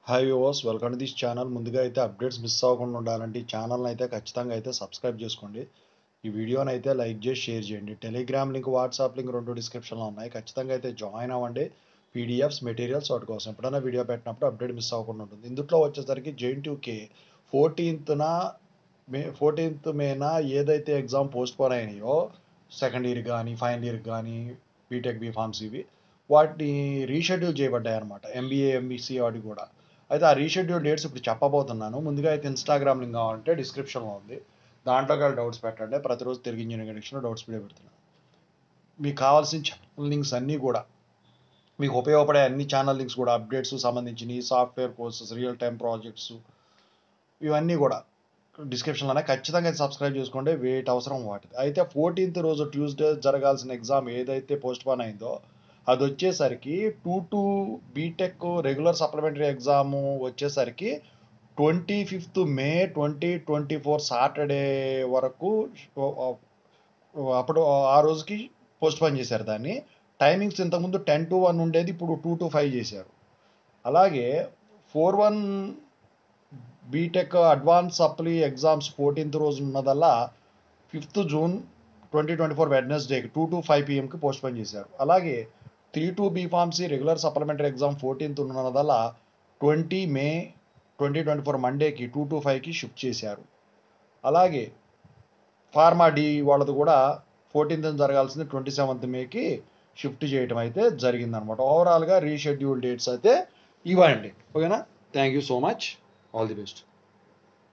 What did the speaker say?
Hi viewers, welcome to this channel. ముందుగా అయితే updates miss అవ్వకుండా ఉండాలంటే ఈ ఛానల్ని అయితే ఖచ్చితంగా అయితే సబ్స్క్రైబ్ చేసుకోండి. ఈ వీడియోని అయితే లైక్ చేసి షేర్ చేయండి. టెలిగ్రామ్ లింక్, వాట్సాప్ లింక్ రెండు డిస్క్రిప్షన్లో ఉన్నాయి. ఖచ్చితంగా అయితే జాయిన్ అవ్వండి. పీడిఎఫ్స్, మెటీరియల్స్ వాటి కోసం ఎప్పుడైనా వీడియో పెట్టినప్పుడు అప్డేట్ మిస్ అవ్వకుండా ఉంటుంది. ఇందులో వచ్చేసరికి జేఎన్టీయూకి 14th మేన ఏదైతే ఎగ్జామ్ పోస్ట్ పోన్ అయినాయో సెకండ్ ఇయర్ కానీ ఫైనల్ ఇయర్ కానీ బీటెక్ బీఫార్మ్స్ ఇవి వాటిని రీషెడ్యూల్ చేయబడ్డాయి అనమాట. ఎంబీఏ ఎంబీసీ వాటి కూడా. అయితే ఆ రీషెడ్యూల్ డేట్స్ ఇప్పుడు చెప్పబోతున్నాను. ముందుగా అయితే ఇన్స్టాగ్రామ్ లింక్ కావాలంటే డిస్క్రిప్షన్లో ఉంది. దాంట్లో కూడా డౌట్స్ పెట్టండి. ప్రతిరోజు తెలుగు ఇంజనీరింగ్ ఎడిక్షన్లో డౌట్స్ వీడియో పెడుతున్నాను. మీకు కావాల్సిన ఛానల్ లింక్స్ అన్నీ కూడా, మీకు ఉపయోగపడే అన్ని ఛానల్ లింక్స్ కూడా, అప్డేట్స్ సంబంధించినవి, software courses, real time projects, ఇవన్నీ కూడా డిస్క్రిప్షన్లోనే. ఖచ్చితంగా సబ్స్క్రైబ్ చేసుకోండి. వెయిట్ అవసరం వాటిది. అయితే 14th రోజు ట్యూస్డే జరగాల్సిన ఎగ్జామ్ ఏదైతే పోస్ట్ పోన్ అయిందో అది వచ్చేసరికి 2 బీటెక్ రెగ్యులర్ సప్లిమెంటరీ ఎగ్జామ్ వచ్చేసరికి 25th మే 2024 సాటర్డే వరకు, అప్పుడు ఆ రోజుకి పోస్ట్ పోన్ చేశారు దాన్ని. టైమింగ్స్ ఇంతకుముందు 10 to 1 ఉండేది, ఇప్పుడు 2 to 5 చేశారు. అలాగే 4-1 BTech advance supply exams 14th రోజు ఉన్నదల్లా 5th జూన్ 2024 వెడ్నెస్డేకి 2 to 5 pmకి పోస్ట్ పోన్ చేశారు. అలాగే 3-2 B pharmacy regular supplementary exam 14th ఉన్నదల్లా 20 మే 2024 మండేకి 2 to 5కి షిఫ్ట్ చేశారు. అలాగే ఫార్మా డి వాళ్ళది కూడా 14th జరగాల్సింది 27th మేకి షిఫ్ట్ చేయడం అయితే జరిగిందనమాట. ఓవరాల్గా రీషెడ్యూల్ డేట్స్ అయితే ఇవ్వండి. ఓకేనా? Thank you so much. All the best.